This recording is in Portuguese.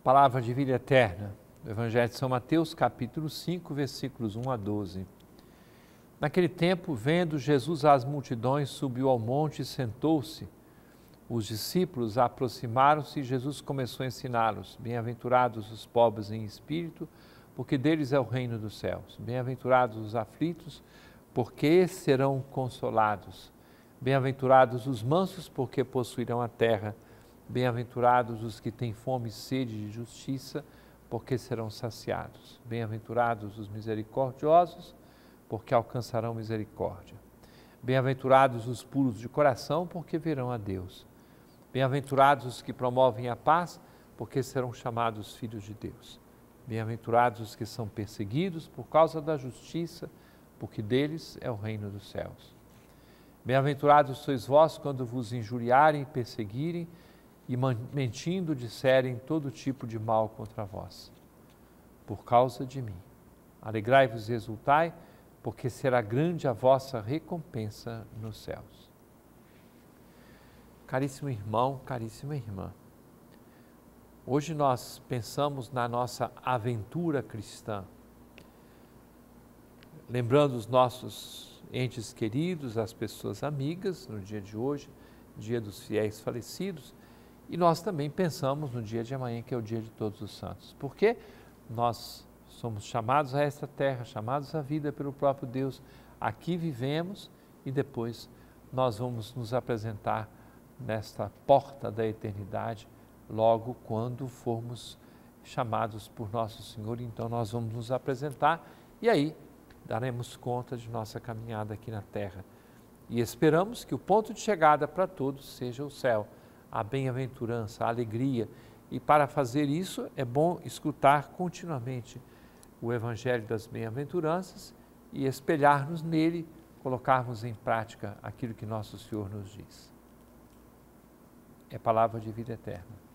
Palavra de vida eterna, do Evangelho de São Mateus, capítulo 5, versículos 1 a 12. Naquele tempo, vendo Jesus as multidões, subiu ao monte e sentou-se. Os discípulos aproximaram-se e Jesus começou a ensiná-los. Bem-aventurados os pobres em espírito, porque deles é o reino dos céus. Bem-aventurados os aflitos, porque serão consolados. Bem-aventurados os mansos, porque possuirão a terra. Bem-aventurados os que têm fome e sede de justiça, porque serão saciados. Bem-aventurados os misericordiosos, porque alcançarão misericórdia. Bem-aventurados os puros de coração, porque verão a Deus. Bem-aventurados os que promovem a paz, porque serão chamados filhos de Deus. Bem-aventurados os que são perseguidos por causa da justiça, porque deles é o reino dos céus. Bem-aventurados sois vós quando vos injuriarem e perseguirem, e mentindo disserem todo tipo de mal contra vós, por causa de mim. Alegrai-vos e exultai, porque será grande a vossa recompensa nos céus. Caríssimo irmão, caríssima irmã, hoje nós pensamos na nossa aventura cristã, lembrando os nossos entes queridos, as pessoas amigas, no dia de hoje, dia dos fiéis falecidos, e nós também pensamos no dia de amanhã, que é o dia de todos os santos, porque nós somos chamados a esta terra, chamados à vida pelo próprio Deus, aqui vivemos e depois nós vamos nos apresentar nesta porta da eternidade, logo quando formos chamados por nosso Senhor, então nós vamos nos apresentar e aí daremos conta de nossa caminhada aqui na terra. E esperamos que o ponto de chegada para todos seja o céu, a bem-aventurança, a alegria. E para fazer isso é bom escutar continuamente o Evangelho das Bem-aventuranças e espelhar-nos nele, colocarmos em prática aquilo que nosso Senhor nos diz. É palavra de vida eterna.